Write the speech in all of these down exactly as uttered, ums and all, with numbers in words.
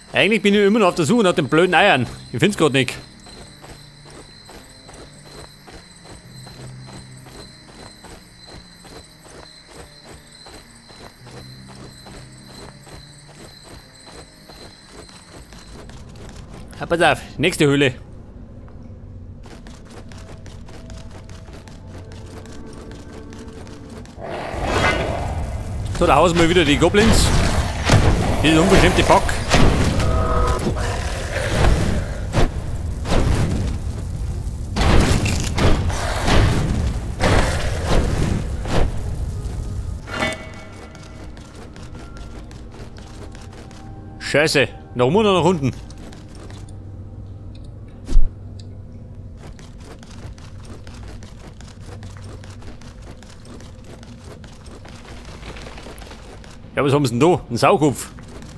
Eigentlich bin ich immer noch auf der Suche nach den blöden Eiern. Ich find's gerade nicht. Ja, pass auf, nächste Höhle. So, da hausen wir wieder die Goblins. Dieser unbestimmte Bock. Scheiße, nach oben oder nach unten? Ja, was haben sie denn da? Ein Saukopf.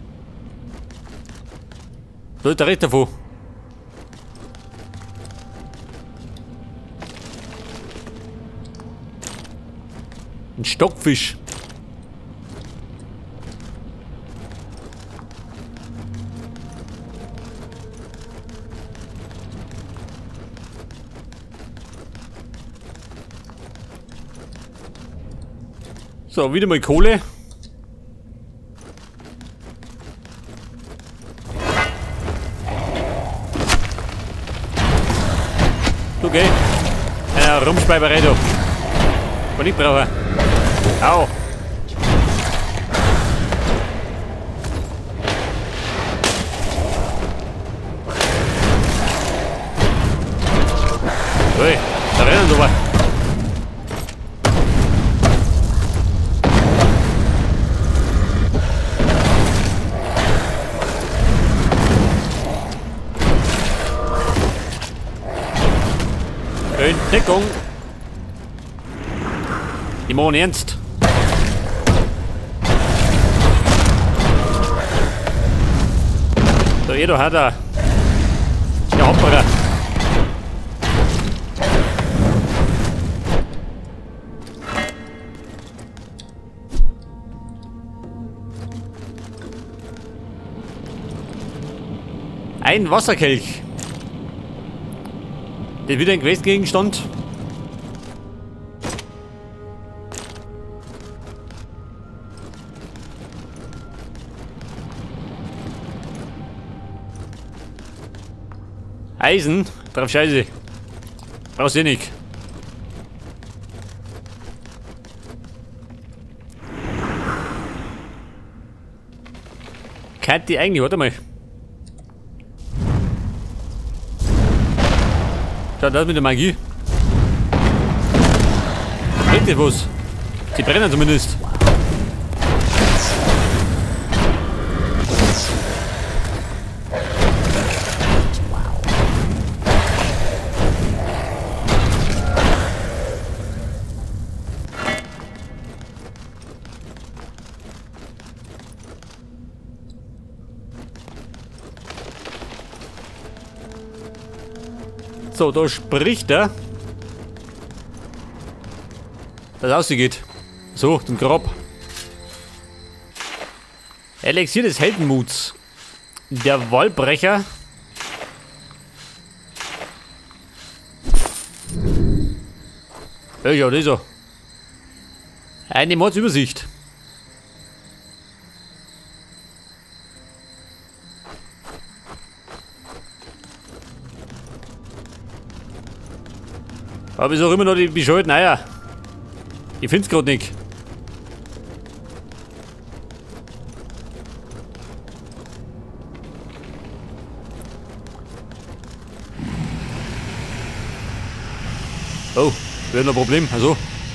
Da ist der Rest davon. Ein Stockfisch. So, wieder mal Kohle. Okay. Eine Rumspeiberei da. Was ich brauche. Au. Ui, da rennen sie aber. Deckung. Die machen ernst. So, jeder hat er. Der Hopperer. Ein Wasserkelch. Das ist wieder ein Questgegenstand. Eisen? Drauf scheiße. Brauchst du nicht. Kann die eigentlich, warte mal. Schau, das mit der Magie. Bringt das was? Sie brennen zumindest. So, da spricht er. Das ausgeht. So, zum Grab. Elixier des Heldenmuts. Der Wallbrecher. Ja, ja, das ist er. Eine Mordsübersicht. Aber ich sag immer noch die bescheuerten Eier. Ich find's grad nicht. Oh, wir haben ein Problem. Also.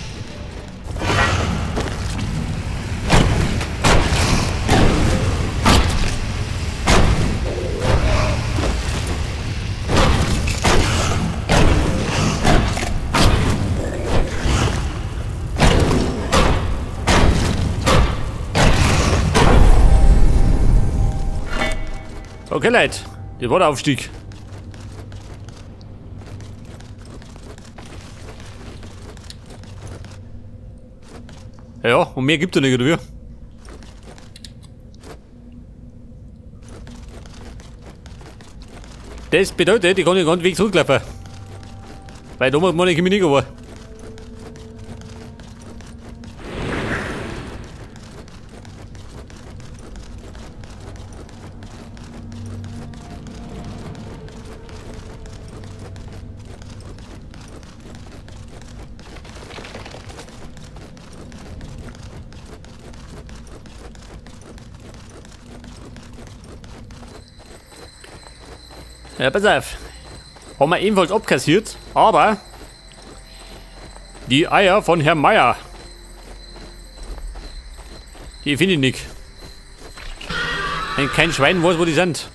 Okay, Leute, das war der Aufstieg. Ja, und mehr gibt er nicht, oder wie? Das bedeutet, ich kann den ganzen Weg zurücklaufen. Weil da muss man nicht nicht war. Ja, pass auf. Haben wir ebenfalls abkassiert, aber die Eier von Herrn Meier, die finde ich nicht. Wenn kein Schwein weiß, wo die sind.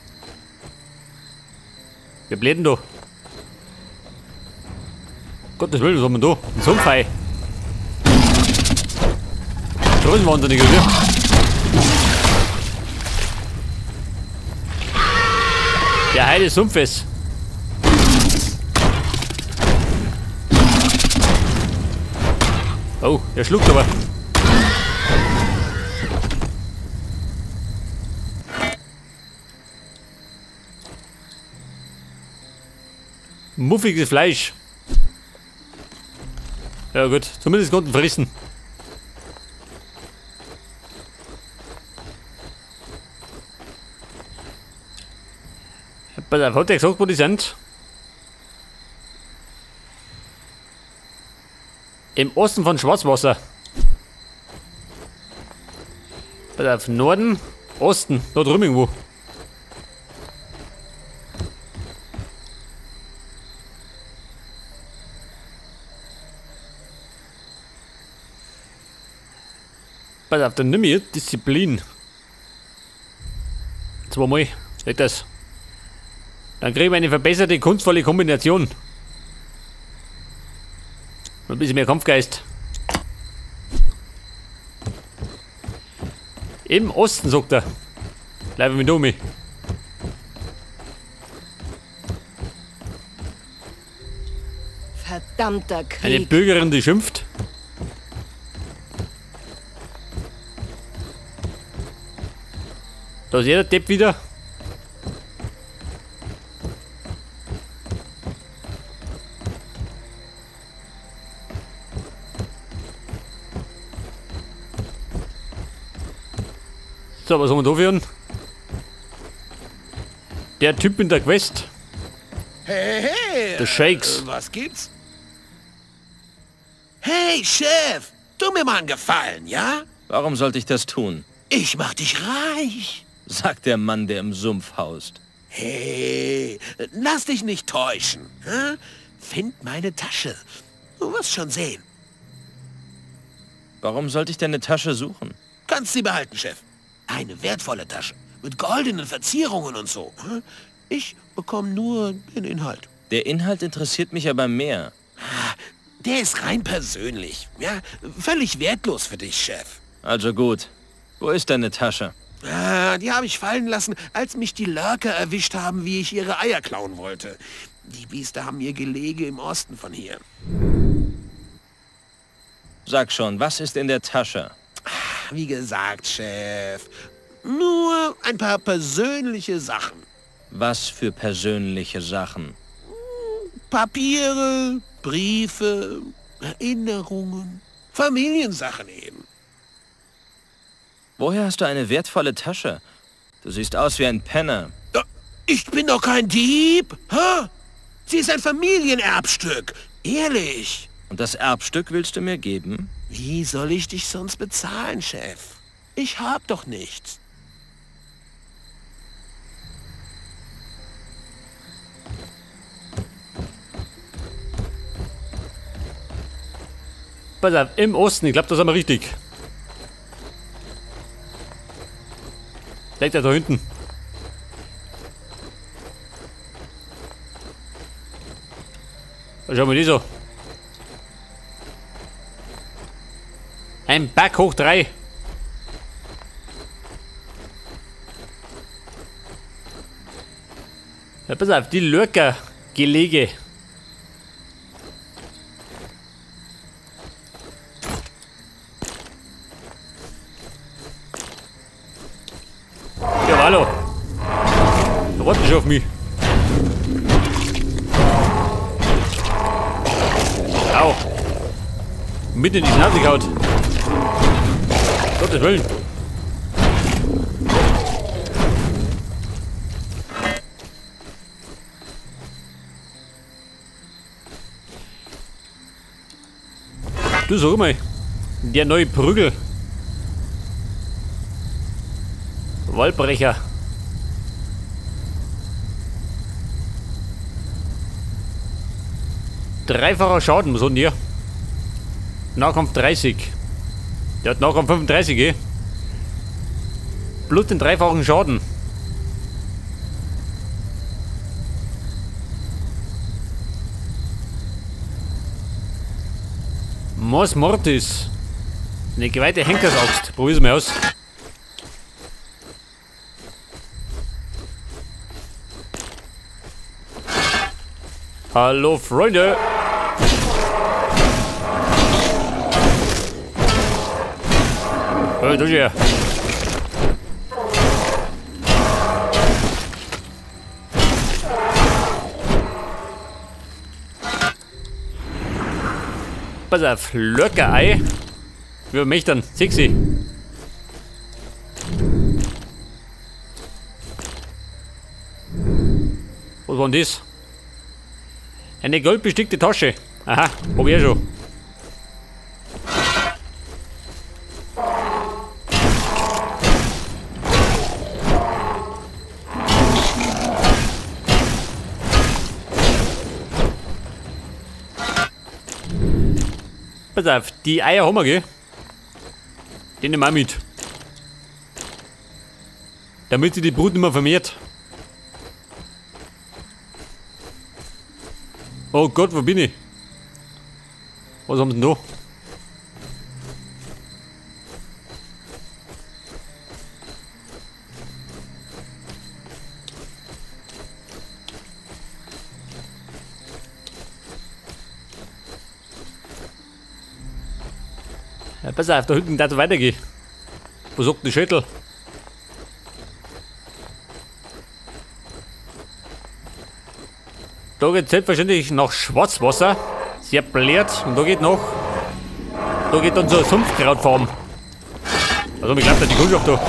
Wir bläden da. Gottes Willen, was haben wir da? Ein Sumpfei. Größenwahnsinnig, oder? Der Heil des Sumpfes. Oh, der schluckt aber. Muffiges Fleisch. Ja gut, zumindest konnten fressen. Pass auf, hat der gesagt, wo die sind? Im Osten von Schwarzwasser. Pass auf, Norden, Osten, da drüben irgendwo. Pass auf, dann nimm ich Disziplin. Zweimal, seht das. Dann kriegen wir eine verbesserte, kunstvolle Kombination. Und ein bisschen mehr Kampfgeist. Im Osten, sagt er. Bleiben wir mit Domi. Verdammter Krieg. Eine Bürgerin, die schimpft. Da ist jeder Depp wieder. So, was haben wir da für einen? Der Typ mit der Quest. Hey, hey! The Shakes. Äh, was gibt's? Hey, Chef! Tu mir mal einen Gefallen, ja? Warum sollte ich das tun? Ich mach dich reich. Sagt der Mann, der im Sumpf haust. Hey, lass dich nicht täuschen. Hä? Find meine Tasche. Du wirst schon sehen. Warum sollte ich deine Tasche suchen? Kannst sie behalten, Chef. Eine wertvolle Tasche. Mit goldenen Verzierungen und so. Hä? Ich bekomme nur den Inhalt. Der Inhalt interessiert mich aber mehr. Der ist rein persönlich. Ja, völlig wertlos für dich, Chef. Also gut. Wo ist deine Tasche? Ah, die habe ich fallen lassen, als mich die Lurker erwischt haben, wie ich ihre Eier klauen wollte. Die Biester haben ihr Gelege im Osten von hier. Sag schon, was ist in der Tasche? Wie gesagt, Chef, nur ein paar persönliche Sachen. Was für persönliche Sachen? Papiere, Briefe, Erinnerungen, Familiensachen eben. Woher hast du eine wertvolle Tasche? Du siehst aus wie ein Penner. Ich bin doch kein Dieb. Hä? Sie ist ein Familienerbstück. Ehrlich. Und das Erbstück willst du mir geben? Wie soll ich dich sonst bezahlen, Chef? Ich hab doch nichts. Pass auf, im Osten, ich glaube, da sind wir richtig. Vielleicht da hinten. Schau mal die so. Ein Berg hoch drei. Ja, pass auf, die Lurker-Gelege. Ja, hallo. Da warten schon auf mich. Au. Mitten in die Schnauze gehaut. Gottes Willen. Du, sag mal. Der neue Prügel. Waldbrecher. Dreifacher Schaden, was hat denn der? Nahkampf dreißig. Der hat Nahkampf fünfunddreißig, eh? Plus den dreifachen Schaden. Mors Mortis. Eine geweihte Henkersaxt. Probier's mal aus. Hallo Freunde! Hey, du hier! Pass auf, Lurker-Ei. Wie mich dann? Sexy. Was war denn das? Eine goldbestickte Tasche. Aha, probier schon. Pass auf, die Eier haben wir, gell? Die nehmen wir auch mit. Damit sich die Brut nicht mehr vermehrt. Oh Gott, wo bin ich? Was haben sie denn da? Ja, pass auf, da hinten darf es weitergehen. Wo sagt der Schädel? Da geht selbstverständlich nach Schwarzwasser. Sehr blärt. Und da geht noch. Da geht dann so eine Sumpfkrautfarm. Also, ich glaube, die Kundschaft da.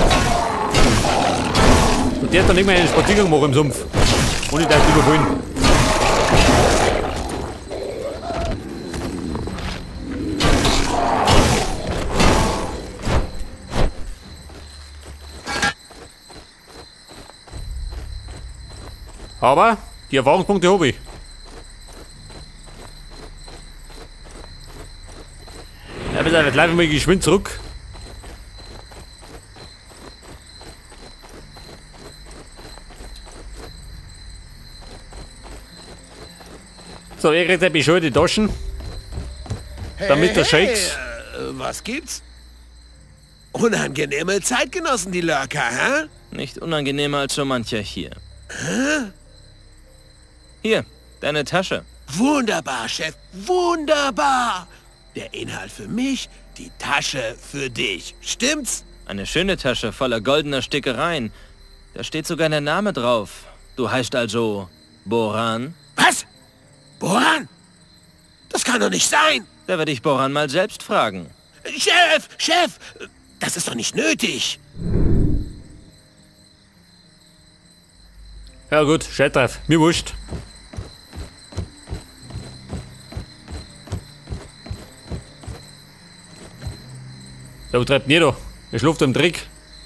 Und der hat dann immer einen Spaziergang machen im Sumpf. Ohne da zu überfallen. Aber die Erfahrungspunkte habe ich. Ja, bitte, jetzt laufen wir geschwind zurück. So, ihr kriegt ein bisschen die Taschen. Damit der Shakes. Hey, äh, was gibt's? Unangenehme Zeitgenossen, die Lurker, hä? Nicht unangenehmer als so mancher hier. Hä? Hier, deine Tasche. Wunderbar, Chef, wunderbar. Der Inhalt für mich, die Tasche für dich. Stimmt's? Eine schöne Tasche voller goldener Stickereien. Da steht sogar dein Name drauf. Du heißt also Boran? Was? Boran? Das kann doch nicht sein. Da werde ich Boran mal selbst fragen. Chef, Chef, das ist doch nicht nötig. Ja gut, scheiß drauf, mir wurscht. So, wo treibt ihr da? Ihr schläft im Dreck.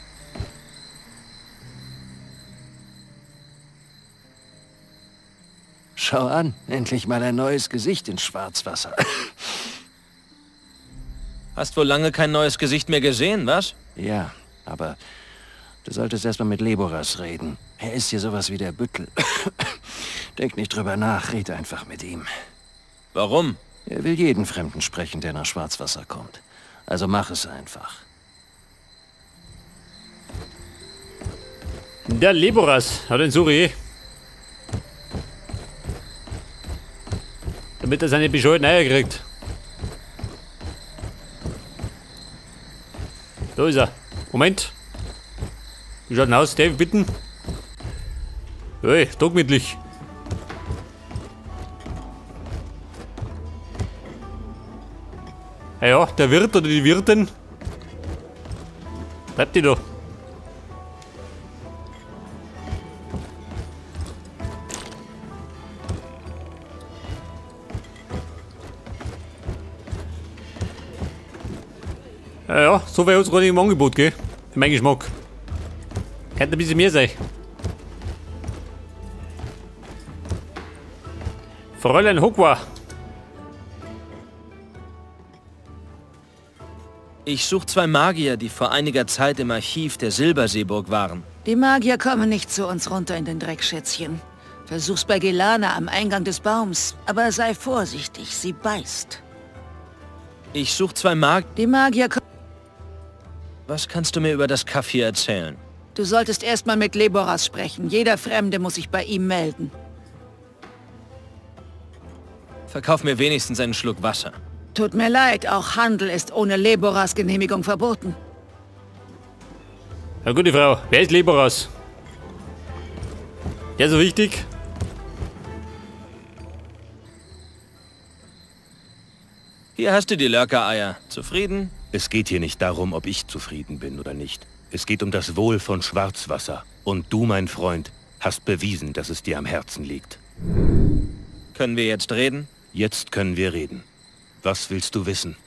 Schau an, endlich mal ein neues Gesicht in Schwarzwasser. Hast wohl lange kein neues Gesicht mehr gesehen, was? Ja, aber du solltest erstmal mit Legoras reden. Er ist hier sowas wie der Büttel. Denk nicht drüber nach, red einfach mit ihm. Warum? Er will jeden Fremden sprechen, der nach Schwarzwasser kommt. Also mach es einfach. Der Legoras hat den Suri. Damit er seine bescheuerten Eier kriegt. Da ist er. Moment. Wie schaut denn aus? Dave, bitten? Hey, da gemütlich. Ja, ja, der Wirt oder die Wirtin. Bleibt die da. Ja, ja, so wäre uns gerade im Angebot, gell? Für meinen Geschmack. Könnte ein bisschen mehr sein. Fräulein Hogwa. Ich suche zwei Magier, die vor einiger Zeit im Archiv der Silberseeburg waren. Die Magier kommen nicht zu uns runter in den Dreck, Schätzchen. Versuch's bei Gelana am Eingang des Baums, aber sei vorsichtig, sie beißt. Ich suche zwei Magier. Die Magier kommen... Was kannst du mir über das Kaff hier erzählen? Du solltest erstmal mit Leboras sprechen. Jeder Fremde muss sich bei ihm melden. Verkauf mir wenigstens einen Schluck Wasser. Tut mir leid, auch Handel ist ohne Leboras Genehmigung verboten. Na gute Frau, wer ist Leboras? Der so wichtig? Hier hast du die Lurker-Eier. Zufrieden? Es geht hier nicht darum, ob ich zufrieden bin oder nicht. Es geht um das Wohl von Schwarzwasser. Und du, mein Freund, hast bewiesen, dass es dir am Herzen liegt. Können wir jetzt reden? Jetzt können wir reden. Was willst du wissen?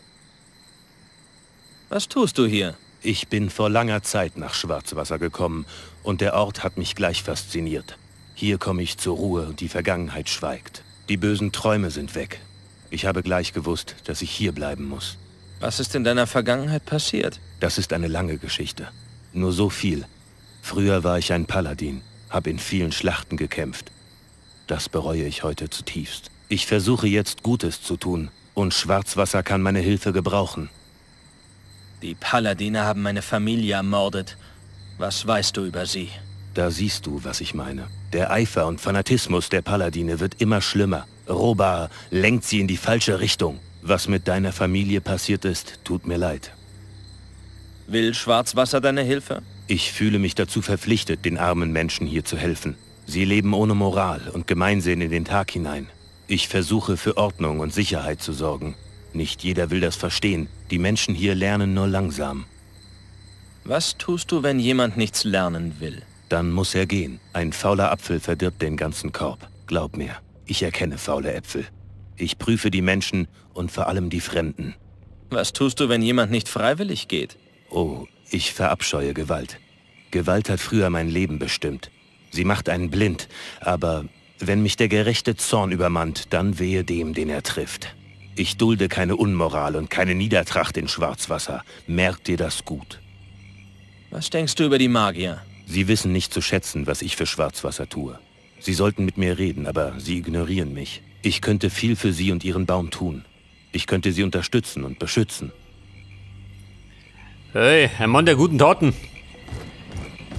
Was tust du hier? Ich bin vor langer Zeit nach Schwarzwasser gekommen und der Ort hat mich gleich fasziniert. Hier komme ich zur Ruhe und die Vergangenheit schweigt. Die bösen Träume sind weg. Ich habe gleich gewusst, dass ich hier bleiben muss. Was ist in deiner Vergangenheit passiert? Das ist eine lange Geschichte. Nur so viel. Früher war ich ein Paladin, habe in vielen Schlachten gekämpft. Das bereue ich heute zutiefst. Ich versuche jetzt Gutes zu tun und Schwarzwasser kann meine Hilfe gebrauchen. Die Paladine haben meine Familie ermordet. Was weißt du über sie? Da siehst du, was ich meine. Der Eifer und Fanatismus der Paladine wird immer schlimmer. Robar lenkt sie in die falsche Richtung. Was mit deiner Familie passiert ist, tut mir leid. Will Schwarzwasser deine Hilfe? Ich fühle mich dazu verpflichtet, den armen Menschen hier zu helfen. Sie leben ohne Moral und Gemeinsinn in den Tag hinein. Ich versuche für Ordnung und Sicherheit zu sorgen. Nicht jeder will das verstehen. Die Menschen hier lernen nur langsam. Was tust du, wenn jemand nichts lernen will? Dann muss er gehen. Ein fauler Apfel verdirbt den ganzen Korb. Glaub mir, ich erkenne faule Äpfel. Ich prüfe die Menschen und vor allem die Fremden. Was tust du, wenn jemand nicht freiwillig geht? Oh, ich verabscheue Gewalt. Gewalt hat früher mein Leben bestimmt. Sie macht einen blind, aber wenn mich der gerechte Zorn übermannt, dann wehe dem, den er trifft. Ich dulde keine Unmoral und keine Niedertracht in Schwarzwasser. Merk dir das gut. Was denkst du über die Magier? Sie wissen nicht zu schätzen, was ich für Schwarzwasser tue. Sie sollten mit mir reden, aber sie ignorieren mich. Ich könnte viel für sie und ihren Baum tun. Ich könnte sie unterstützen und beschützen. Hey, ein Mann der guten Taten.